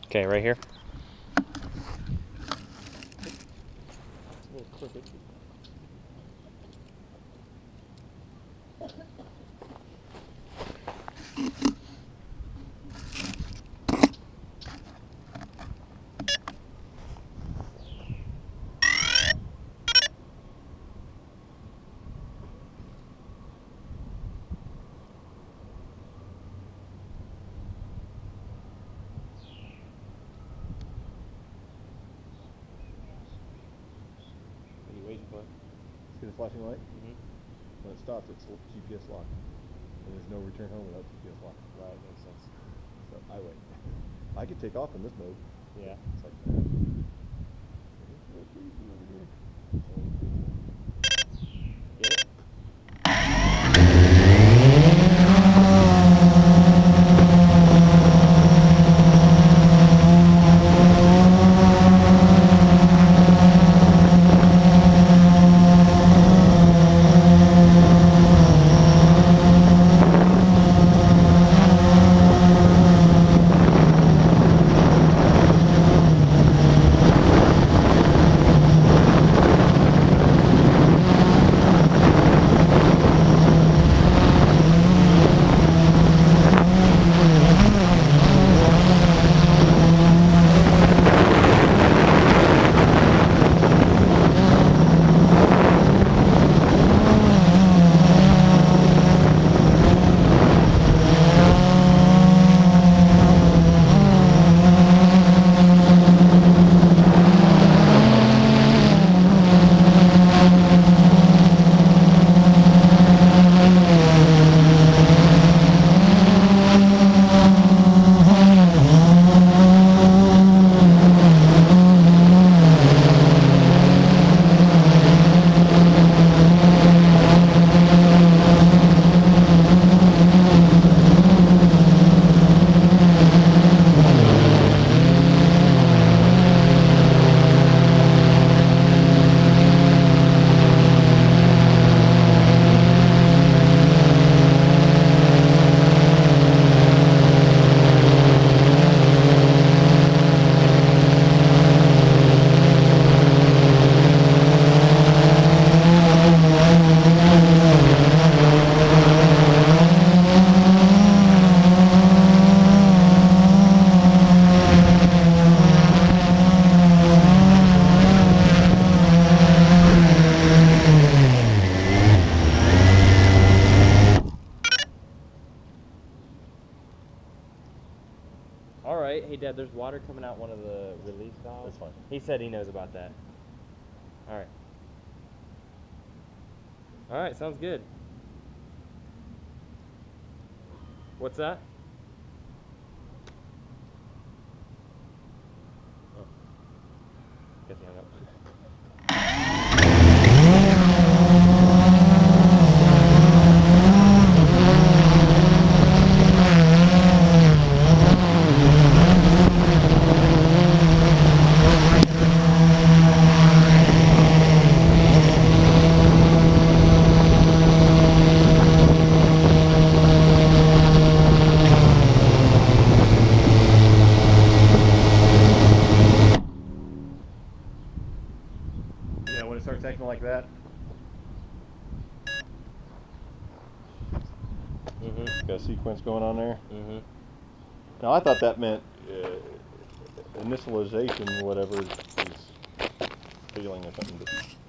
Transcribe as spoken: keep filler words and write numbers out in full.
Okay, right here. It's a little crooked. What are you waiting for? See the flashing light? Mm-hmm. When it stops, it's G P S locked. And there's no return home without G P S locked. Right, makes sense. So I wait. I could take off in this mode. Yeah. It's like that. It's real creepy over here. Get it? All right. Hey, Dad, there's water coming out one of the release valves. That's fine. He said he knows about that. All right. All right, sounds good. What's that? Oh. Guess he hung up. Yeah, when it starts acting like that. Mm-hmm. Got a sequence going on there. Mm-hmm. Now I thought that meant uh, initialization, whatever, is failing or something. But